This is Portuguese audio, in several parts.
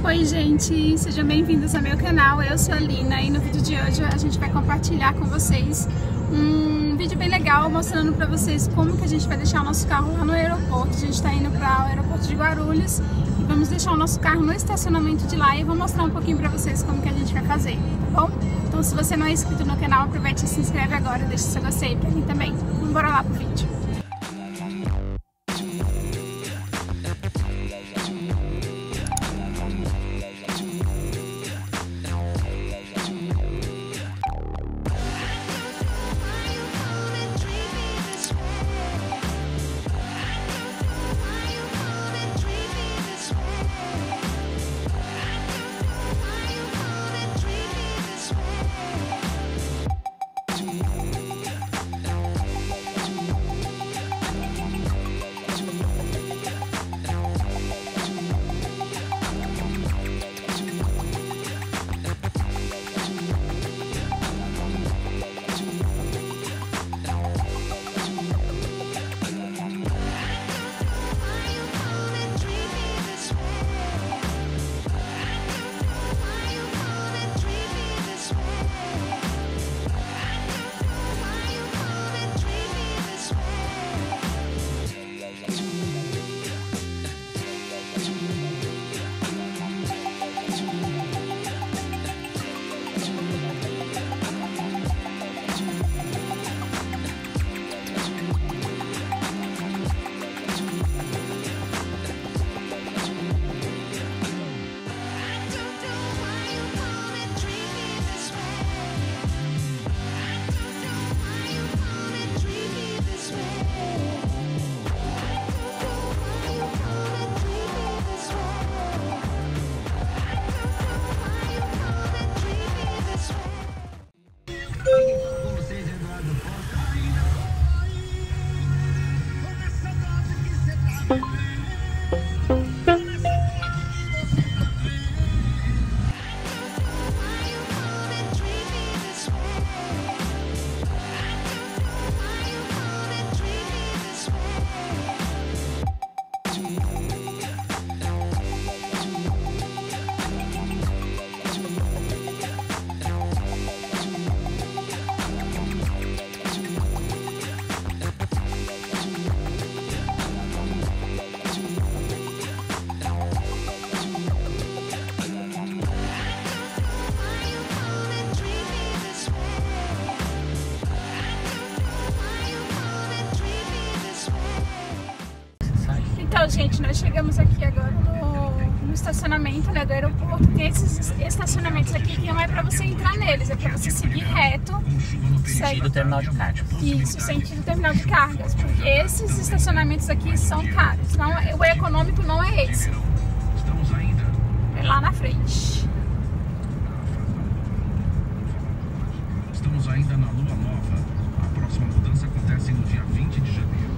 Oi gente, sejam bem-vindos ao meu canal, eu sou a Lina e no vídeo de hoje a gente vai compartilhar com vocês um vídeo bem legal mostrando pra vocês como que a gente vai deixar o nosso carro lá no aeroporto. A gente está indo para o aeroporto de Guarulhos e vamos deixar o nosso carro no estacionamento de lá e eu vou mostrar um pouquinho pra vocês como que a gente vai fazer, tá bom? Então se você não é inscrito no canal, aproveite e se inscreve agora, deixa seu gostei pra mim também. Vamos bora lá pro vídeo. Então, gente, nós chegamos aqui agora no estacionamento, né, do aeroporto. Tem esses estacionamentos aqui que não é pra você entrar neles, é pra você seguir reto. Sentido terminal de cargas. Isso, sentido terminal de cargas. Porque esses estacionamentos aqui são caros. Não, o econômico não é esse. É lá na frente. Estamos ainda na Lua Nova. A próxima mudança acontece no dia 20 de janeiro.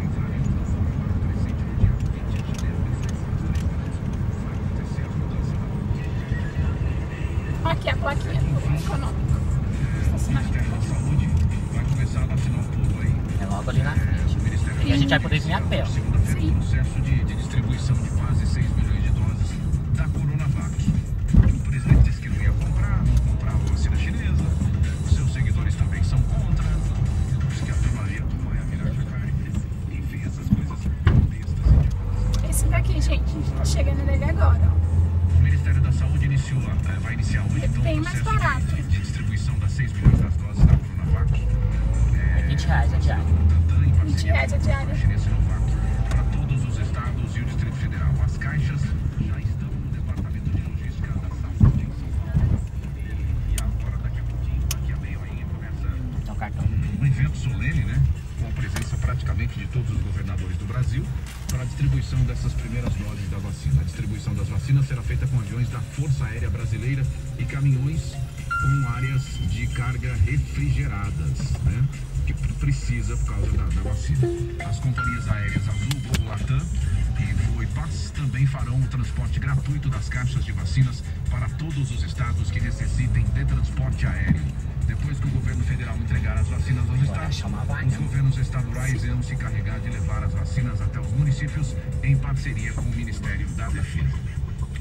Aqui a plaquinha do econômico. Estacionamento. O Ministério da Saúde vai começar a vacinar o povo aí. É logo ali na frente. E a gente vai poder vir a pé. Segunda-feira, um processo de distribuição de quase 6 milhões de doses da Coronavac. O presidente disse que não ia comprar, não comprava a vacina chinesa. Os seus seguidores também são contra. Diz que a turma ia virar jacaré. Enfim, essas coisas bestas, idiotas. Esse daqui, gente, a gente tá chegando nele agora, ó. O Ministério da Saúde vai iniciar hoje então, bem o mais processo barato. de distribuição das 6 milhões das doses da Coronavac. É R$20 a diária. R$20 a diária. Para todos os estados e o Distrito Federal. As caixas já estão no Departamento de Logística da Saúde em São Paulo. E agora, daqui a pouquinho, daqui a meia horinha, começa É o cartão. um evento solene, né? Com a presença praticamente de todos os governadores do Brasil para a distribuição dessas primeiras doses da vacina. A distribuição das vacinas será feita com aviões da Força Aérea Brasileira e caminhões com áreas de carga refrigeradas, né? Que precisa por causa da vacina. As companhias aéreas Azul, Gol, Latam e Voo e Paz também farão o transporte gratuito das caixas de vacinas para todos os estados que necessitem de transporte aéreo. Depois que o governo federal entregar as vacinas aos estados, os governos estaduais irão se encarregar de levar as vacinas até os municípios em parceria com o Ministério da Defesa.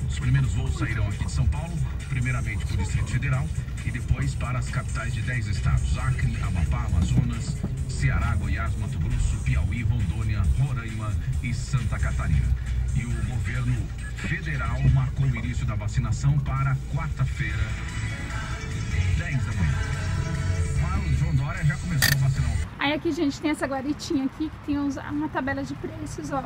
Os primeiros voos sairão aqui de São Paulo, primeiramente para o Distrito Federal e depois para as capitais de 10 estados: Acre, Amapá, Amazonas, Ceará, Goiás, Mato Grosso, Piauí, Rondônia, Roraima e Santa Catarina. E o governo federal marcou o início da vacinação para quarta-feira, 10 da manhã. Mas o João Dória já começou a vacinar. Aí aqui, gente, tem essa guaritinha aqui que tem uma tabela de preços, ó.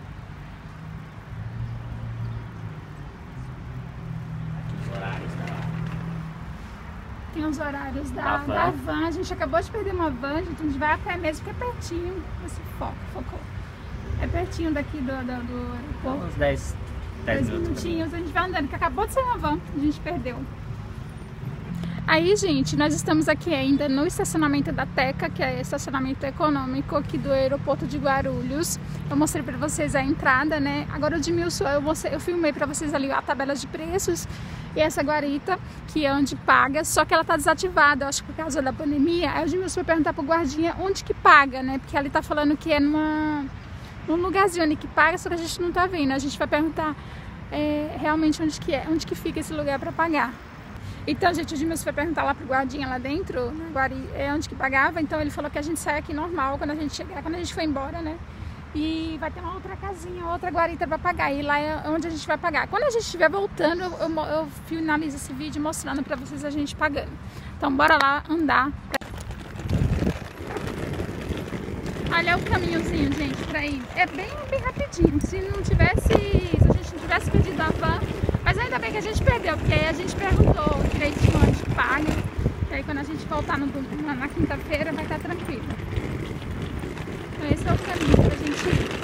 Tem os horários da van. A gente acabou de perder uma van, gente. A gente vai a pé mesmo, que é pertinho. Esse focou. É pertinho daqui do aeroporto. Uns 10 minutinhos. A gente vai andando, que acabou de sair uma van. A gente perdeu. Aí, gente, nós estamos aqui ainda no estacionamento da Teca, que é estacionamento econômico aqui do aeroporto de Guarulhos. Eu mostrei pra vocês a entrada, né? Agora o Edmilson, eu filmei pra vocês ali a tabela de preços. E essa guarita, que é onde paga, só que ela tá desativada, eu acho que por causa da pandemia. Aí o Edmilson foi perguntar pro guardinha onde que paga, né? Porque ali tá falando que é num lugarzinho ali que paga, só que a gente não tá vendo. A gente vai perguntar realmente onde que fica esse lugar pra pagar. Então, gente, o Edmilson foi perguntar lá pro guardinha lá dentro, onde que pagava. Então ele falou que a gente sai aqui normal quando a gente chegar, quando a gente for embora, né? E vai ter uma outra casinha, outra guarita para pagar. E lá é onde a gente vai pagar. Quando a gente estiver voltando, eu finalizo esse vídeo mostrando para vocês a gente pagando. Então bora lá andar. Olha o caminhozinho, gente, para ir. É bem rapidinho. Se a gente não tivesse perdido a van, mas ainda bem que a gente perdeu, porque aí a gente perguntou direitinho onde que paga. E aí quando a gente voltar na quinta-feira vai estar tranquilo. Então esse é o caminho pra gente ir.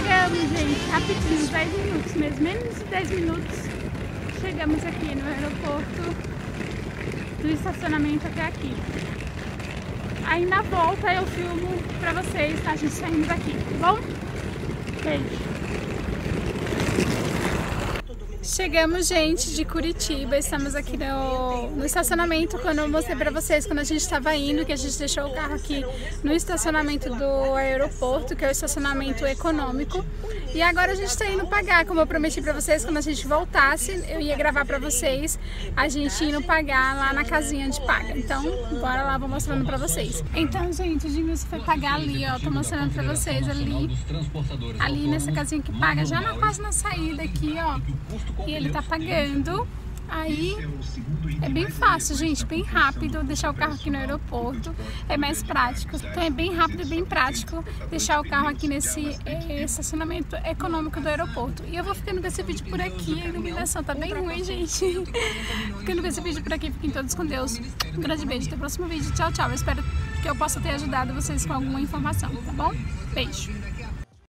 Chegamos, gente, rapidinho, 10 minutos mesmo, menos de 10 minutos. Chegamos aqui no aeroporto, do estacionamento até aqui. Aí na volta eu filmo pra vocês, tá? A gente saindo daqui, tá bom? Beijo. Chegamos, gente, de Curitiba, estamos aqui no estacionamento, quando eu mostrei pra vocês quando a gente estava indo, que a gente deixou o carro aqui no estacionamento do aeroporto, que é o estacionamento econômico. E agora a gente está indo pagar, como eu prometi pra vocês, quando a gente voltasse, eu ia gravar pra vocês, a gente indo pagar lá na casinha de paga. Então, bora lá, vou mostrando pra vocês. Então, gente, o Gilson foi pagar ali, ó, tô mostrando pra vocês ali nessa casinha que paga, já quase na saída aqui, ó. E ele tá pagando. Aí é bem fácil, gente, bem rápido deixar o carro aqui no aeroporto, é mais prático. Então é bem rápido e bem prático deixar o carro aqui nesse estacionamento econômico do aeroporto. E eu vou ficando com esse vídeo por aqui, a iluminação tá bem ruim, gente. Ficando com esse vídeo por aqui, fiquem todos com Deus. Um grande beijo, até o próximo vídeo, tchau, tchau. Eu espero que eu possa ter ajudado vocês com alguma informação, tá bom? Beijo.